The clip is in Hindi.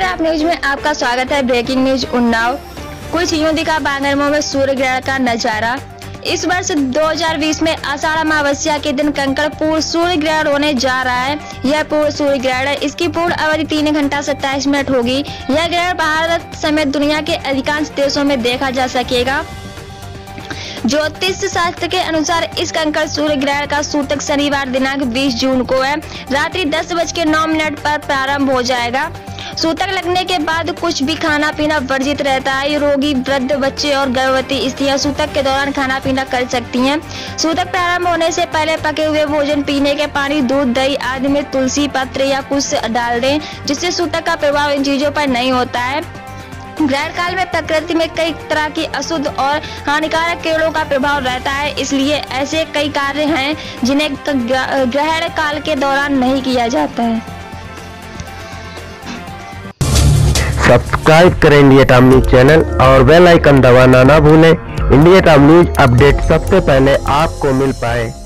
आप न्यूज में आपका स्वागत है। Breaking news Unnao. कुछ यूं दिखा बांगरमऊ में सूर्य ग्रहण का नजारा। इस वर्ष 2020 में आषाढ़ अमावस्या के दिन कंकड़पुर सूर्य ग्रहण होने जा रहा है। यह पूर्ण सूर्य ग्रहण है। इसकी पूर्ण अवधि 3 घंटा 27 मिनट होगी। यह ग्रहण भारत समेत दुनिया के अधिकांश देशों में देखा जा सकेगा। ज्योतिष शास्त्र के अनुसार इस कंकड़ सूर्य ग्रहण का सूतक शनिवार दिनांक 20 जून को है। रात्रि 10:09 पर प्रारंभ हो जाएगा। सूतक लगने के बाद कुछ भी खाना पीना वर्जित रहता है। रोगी, वृद्ध, बच्चे और गर्भवती स्त्रियां सूतक के दौरान खाना पीना कर सकती हैं। सूतक प्रारंभ होने से पहले पके हुए भोजन, पीने के पानी, दूध, दही आदि में तुलसी पत्र या कुछ डाल दें, जिससे सूतक का प्रभाव इन चीजों पर नहीं होता है। ग्रहण काल में प्रकृति में कई तरह की अशुद्ध और हानिकारक किरणों का प्रभाव रहता है, इसलिए ऐसे कई कार्य हैं जिन्हें ग्रहण काल के दौरान नहीं किया जाता है। सब्सक्राइब करें इंडिया टाइम न्यूज चैनल और बेल आइकन दबाना ना भूलें। इंडिया टाइम न्यूज अपडेट सबसे पहले आपको मिल पाए।